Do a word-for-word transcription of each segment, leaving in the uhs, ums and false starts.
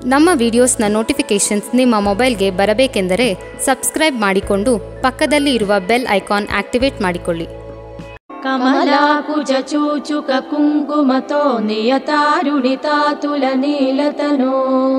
ನಮ್ಮ ವಿಡಿಯೋಸ್ನ ನೋಟಿಫಿಕೇಷನ್ಸ್ ನಿಮ್ಮ ಮೊಬೈಲ್ಗೆ ಬರಬೇಕೆಂದರೆ ಸಬ್ಸ್ಕ್ರೈಬ್ ಮಾಡಿಕೊಂಡು ಪಕ್ಕದಲ್ಲಿ ಇರುವ ಬೆಲ್ ಐಕಾನ್ ಆಕ್ಟಿವೇಟ್ ಮಾಡಿಕೊಳ್ಳಿ. ಕಮಲಾಕುಜ ಚೂಚುಕ ಕುಂಕುಮತೋ ನಿಯತಾರುಣಿತಾತುಲ ನೀಲತನೋ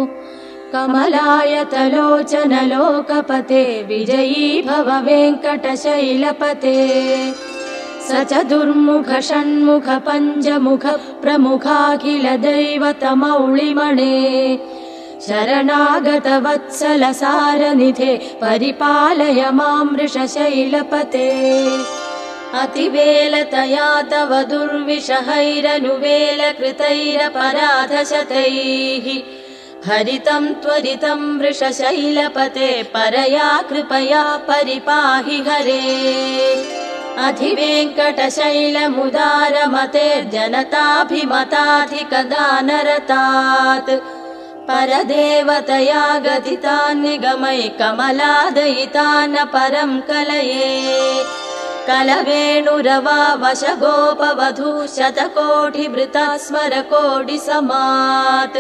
ಕಮಲಾಯತಲೋಚನ ಲೋಕಪತೆ ವಿಜಯೀ ಭವ ವೆಂಕಟಶೈಲಪತೆ ಸಚದುರ್ಮುಖ ಷಣ್ಮುಖ ಪಂಚಮುಖ ಪ್ರಮುಖಾಖಿಲ ದೈವತಮೌಳಿಮಣೆ ಶರಣಾಗತ ವತ್ಸಲ ಸಾರನಿಧೆ ಪರಿಪಾಲಯ ಮಾಂ ವೃಷಶೈಲಪತೆ ಅತಿವೇಲತಯಾ ತವ ದುರ್ವಿಷಹೈರನುವೇಲ ಕೃತೈರಪರಾಧಶತೈಃ ಹರಿತಂ ತ್ವರಿತಂ ವೃಷಶೈಲಪತೆ ಪರಯಾ ಕೃಪಯಾ ಪರಿಪಾಹಿ ಹರೇ अधिवेङ्कटशैलमुदारमतेर्जनताभिमताधिकदानरतात् परदेवतया गदितान् निगमै कमलादयितान् परं कलये कलवेणुरवा वशगोपवधू शतकोटिभृता स्मरकोटिसमात्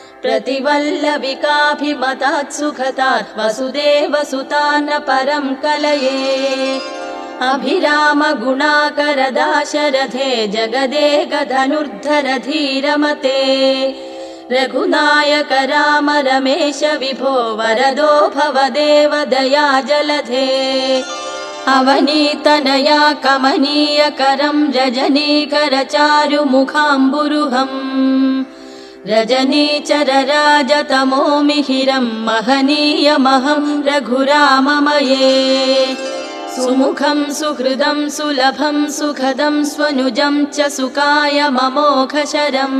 प्रतिवल्लविकाभिमतात् सुखतात् वसुदेवसुतान् परं कलये अभिराम गुणाकर दाशरथे जगदेक धनुर्धर धीरमते रघुनायक राम रमेश विभो वरदो भवदेव दया जलधे अवनीतनया कमनीय करं रजनीकर चारु मुखाम्बुरुहम् रजनीचर राजतमो मिहिरं महनीयमहं रघुराममये सुमुखं सुहृदं सुलभं सुखदं स्वनुजं च सुकाय ममोघशरम्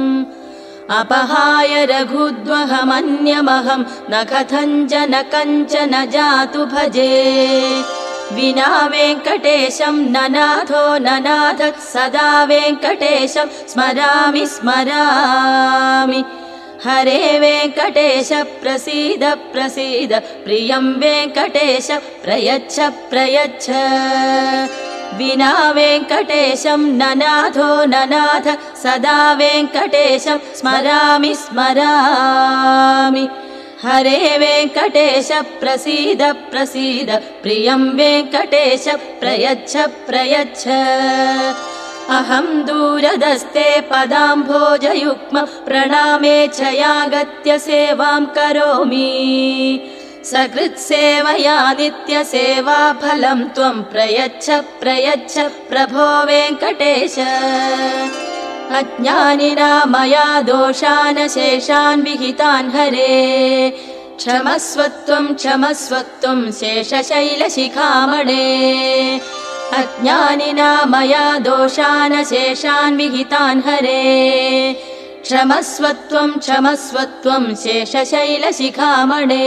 अपहाय रघुद्वहमन्यमहं न कथञ्चन कञ्चन जातु भजे विना वेङ्कटेशं ननाथो ननाथः सदा वेङ्कटेशं स्मरामि स्मरामि हरे वेङ्कटेश प्रसीद प्रसीद प्रियं वेङ्कटेश प्रयच्छ प्रयच्छ विना वेङ्कटेशं ननाथो ननाथ सदा वेङ्कटेशं स्मरामि स्मरामि हरे वेङ्कटेश प्रसीद प्रसीद प्रियं वेङ्कटेश प्रयच्छ प्रयच्छ अहं दूरदस्ते पदाम्भोजयुग्म प्रणामे छयागत्य सेवां करोमि सकृत्सेवया नित्यसेवा फलं त्वं प्रयच्छ प्रयच्छ प्रभो वेङ्कटेश अज्ञानिना मया दोषान् शेषान् विहितान् हरे क्षमस्वत्वं क्षमस्वत्वं शेषशैलशिखामणे अज्ञानिना मया दोषान् शेषान् विहितान् हरे क्षमस्वत्वं क्षमस्वत्वं शेषशैलशिखामणे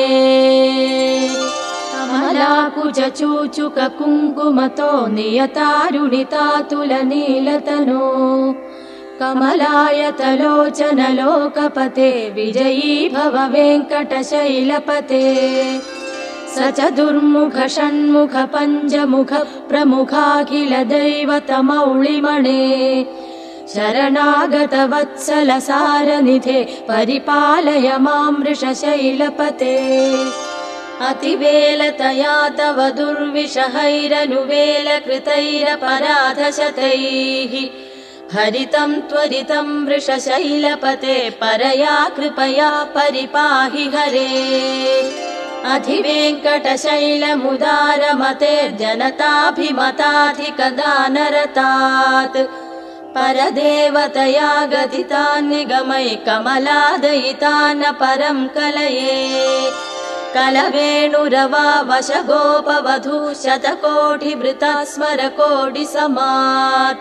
कमलाकुज चूचुक कुङ्कुमतो नियतारुणितातुल नीलतनो कमलायतलोचन लोकपते विजयी भव वेङ्कटशैलपते सचदुर्मुख षण्मुख पञ्चमुख प्रमुखाखिल दैवतमौलिमणे शरणागत वत्सल सारनिधे परिपालय मां वृषशैलपते अतिवेलतया तव दुर्विषहैरनुवेल कृतैरपराधशतैः हरितं त्वरितं वृषशैलपते परया कृपया परिपाहि हरे अधिवेङ्कटशैलमुदारमतेर्जनताभिमताधिकदानरतात् परदेवतया गदितान् निगमै कमलादयितान् परं कलये कलवेणुरवा वशगोपवधू शतकोटिभृता स्मरकोटिसमात्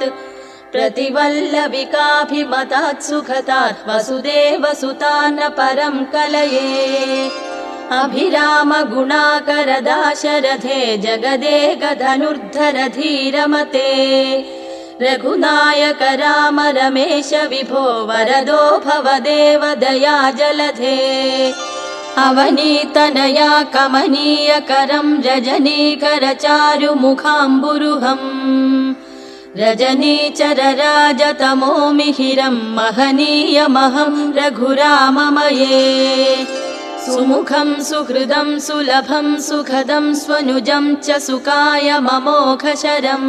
प्रतिवल्लविकाभिमतात् सुखतात् वसुदेवसुतान् परं कलये अभिराम गुणाकर दाशरथे जगदेक धनुर्धर धीरमते रघुनायक राम रमेश विभो वरदो भवदेव दया जलधे अवनीतनया कमनीय करं रजनीकर चारु मुखाम्बुरुहम् रजनीचरराजतमो मिहिरं महनीयमहं रघुराममये सुमुखं सुहृदं सुलभं सुखदं स्वनुजं च सुकाय ममोघशरम्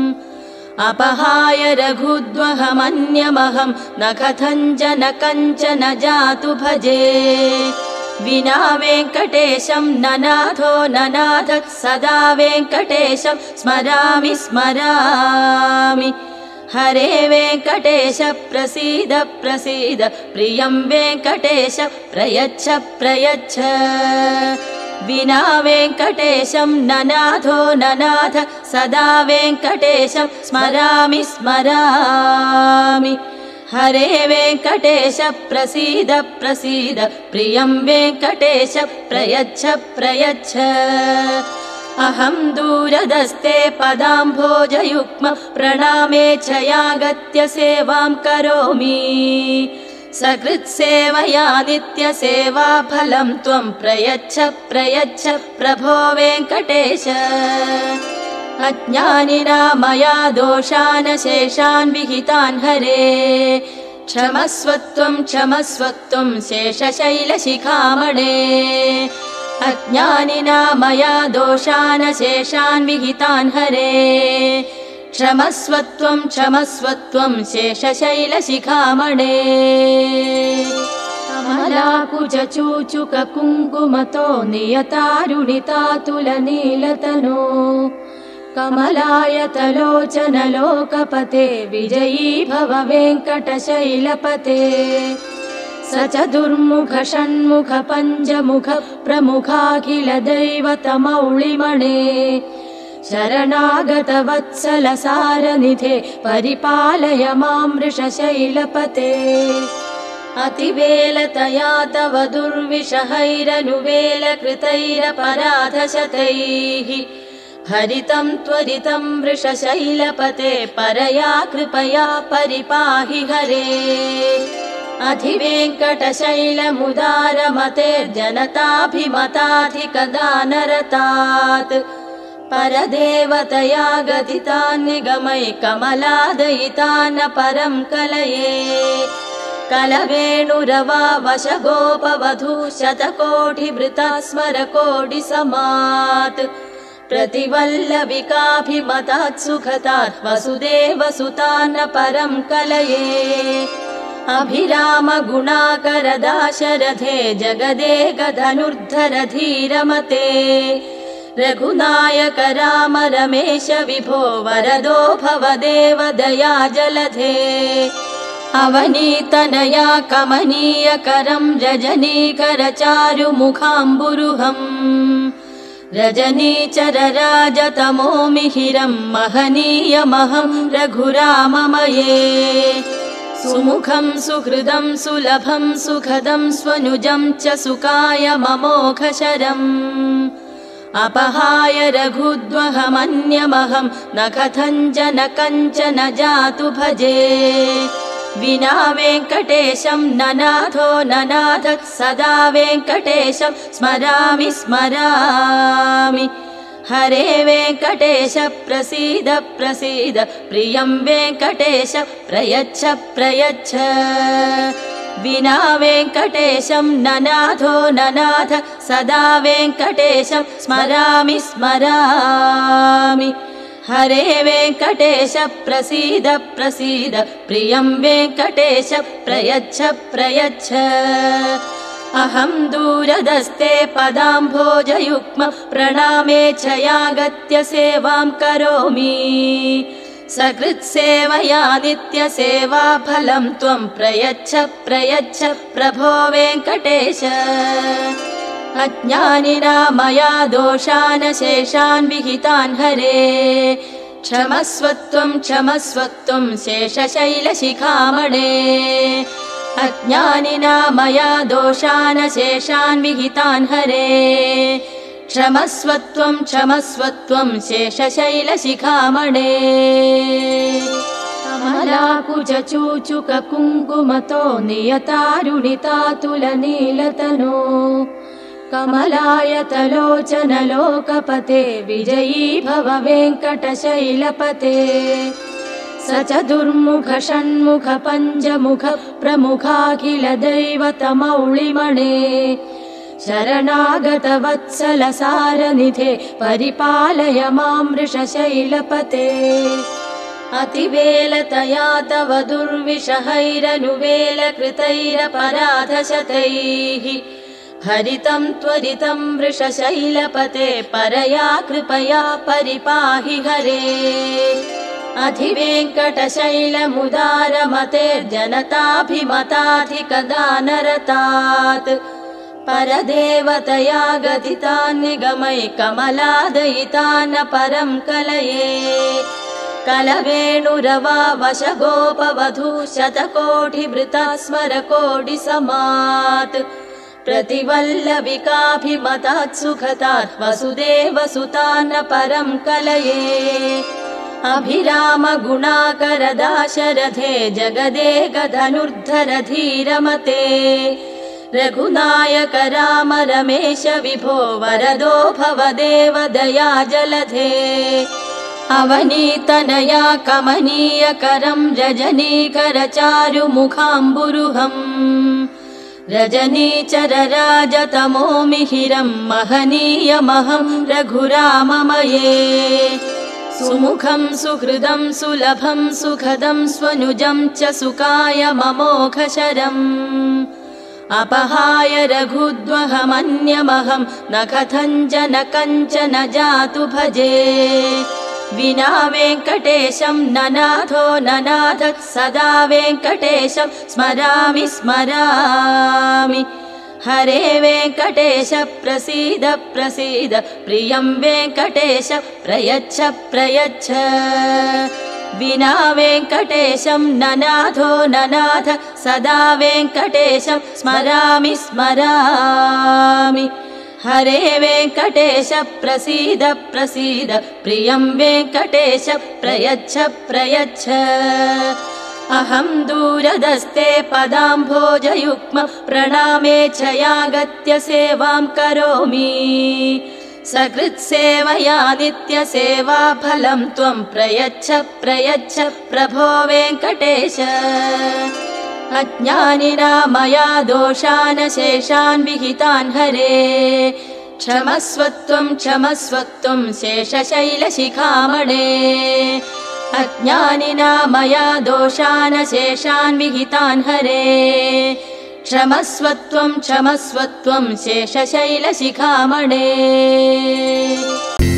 अपहाय रघुद्वहमन्यमहं न कथञ्चन कञ्चन जातु भजे विना वेङ्कटेशं ननाथो ननाथः सदा वेङ्कटेशं स्मरामि स्मरामि हरे वेङ्कटेश प्रसीद प्रसीद प्रियं वेङ्कटेश प्रयच्छ प्रयच्छ विना वेङ्कटेशं ननाथो ननाथ सदा वेङ्कटेशं स्मरामि स्मरामि हरे वेङ्कटेश प्रसीद प्रसीद प्रियं वेङ्कटेश प्रयच्छ प्रयच्छ अहं दूरदस्ते पदाम्भोजयुग्म प्रणामे च यागत्य सेवां करोमि सकृत्सेवया नित्यसेवा फलं त्वं प्रयच्छ प्रयच्छ प्रभो वेङ्कटेश अज्ञानिना मया दोषान् शेषान् विहितान् हरे क्षमस्वत्वं क्षमस्वत्वं शेषशैलशिखामणे अज्ञानिना मया दोषान् शेषान् विहितान् हरे क्षमस्वत्वं क्षमस्वत्वं शेषशैलशिखामणे कमलाकुचूचुककुङ्कुमतो नियतारुणितातुलनीलतनो कमलायतलोचनलोकपते विजयी भव वेङ्कटशैलपते स चतुर्मुख षण्मुख पञ्चमुख प्रमुखाखिल दैवतमौळिमणे शरणागत वत्सल सारनिधे परिपालय मां वृषशैलपते अतिवेलतया तव दुर्विषहैरनुवेलकृतैरपराधशतैः हरितं त्वरितं वृषशैलपते परया कृपया परिपाहि हरे अधिवेङ्कटशैलमुदारमतेर्जनताभिमताधिकदानरतात् परदेवतया गदितान् निगमै कमलादयितान् परं कलये कलवेणुरवा वशगोपवधू शतकोटिभृता स्मरकोटिसमात् प्रतिवल्लभिकाभिमतात् सुखतात् वसुदेवसुतान् परं कलये अभिराम गुणाकर दाशरथे जगदेकधनुर्धर धीरमते रघुनायक राम रमेश विभो वरदो भवदेव दया जलधे अवनीतनया कमनीयकरं रजनीकर चारुमुखाम्बुरुहम् रजनीचरराजतमो मिहिरं महनीयमहं रघुराममये सुमुखं सुहृदं सुलभं सुखदं स्वनुजं च सुकाय ममोघशरम् अपहाय रघुद्वहमन्यमहं न कथञ्चन कञ्चन जातु भजे विना वेङ्कटेशं ननाथो ननाथः सदा वेङ्कटेशं स्मरामि स्मरामि हरे वेङ्कटेश प्रसीद प्रसीद प्रियं वेङ्कटेश प्रयच्छ प्रयच्छ विना वेङ्कटेशं ननाथो ननाथ सदा वेङ्कटेशं स्मरामि स्मरामि हरे वेङ्कटेश प्रसीद प्रसीद प्रियं वेङ्कटेश प्रयच्छ प्रयच्छ अहं दूरदस्ते पदाम्भोजयुग्म प्रणामे च यागत्य सेवां करोमि सकृत्सेवया नित्यसेवा फलं त्वं प्रयच्छ प्रयच्छ प्रभो वेङ्कटेश अज्ञानिना मया दोषान् शेषान् विहितान् हरे क्षमस्वत्वं क्षमस्वत्वं शेषशैलशिखामणे अज्ञानिना मया दोषान् शेषान् विहितान् हरे क्षमस्वत्वं क्षमस्वत्वं शेषशैलशिखामणे कमलाकुचूचुककुङ्कुमतो नियतारुणितातुलनीलतनो कमलायतलोचनलोकपते विजयी भव वेङ्कटशैलपते स चतुर्मुख षण्मुख पञ्चमुख प्रमुखाखिल दैवतमौळिमणे शरणागत वत्सल सारनिधे परिपालय मां वृषशैलपते अतिवेलतया तव दुर्विषहैरनुवेलकृतैरपराधशतैः हरितं त्वरितं वृषशैलपते परया कृपया परिपाहि हरे अधिवेङ्कटशैलमुदारमतेर्जनताभिमताधिकदानरतात् परदेवतया गदितान् निगमै कमलादयितान् परं कलये कलवेणुरवा वशगोपवधू शतकोटिभृता स्मरकोटिसमात् प्रतिवल्लविकाभिमतात् सुखतात् वसुदेवसुतान् परं कलये अभिराम गुणाकर दाशरथे जगदेकधनुर्धर धीरमते रघुनायक राम रमेश विभो वरदो भव देव दया जलधे अवनीतनया कमनीयकरं रजनीकर चारुमुखाम्बुरुहम् रजनीचर राजतमो मिहिरं महनीयमहं रघुराममये सुमुखं सुहृदं सुलभं सुखदं स्वनुजं च सुकाय ममोघशरम् अपहाय रघुद्वहमन्यमहं न कथञ्चन कञ्चन जातु भजे विना वेङ्कटेशं ननाथो ननाथ सदा वेङ्कटेशं स्मरामि स्मरामि हरे वेङ्कटेश प्रसीद प्रसीद प्रियं वेङ्कटेश प्रयच्छ प्रयच्छ विना वेङ्कटेशं ननाथो ननाथ सदा वेङ्कटेशं स्मरामि स्मरामि हरे वेङ्कटेश प्रसीद प्रसीद प्रियं वेङ्कटेश प्रयच्छ प्रयच्छ अहं दूरदस्ते पदाम्भोजयुग्म प्रणामे च यागत्य सेवां करोमि सकृत्सेवया नित्यसेवा फलं त्वं प्रयच्छ प्रयच्छ प्रभो वेङ्कटेश अज्ञानिना मया दोषान् शेषान् विहितान् हरे क्षमस्वत्वं क्षमस्वत्वं शेषशैलशिखामणे अज्ञानिना मया दोषान् शेषान् विहितान् हरे क्षमस्वत्वं क्षमस्वत्वं शेषशैलशिखामणे।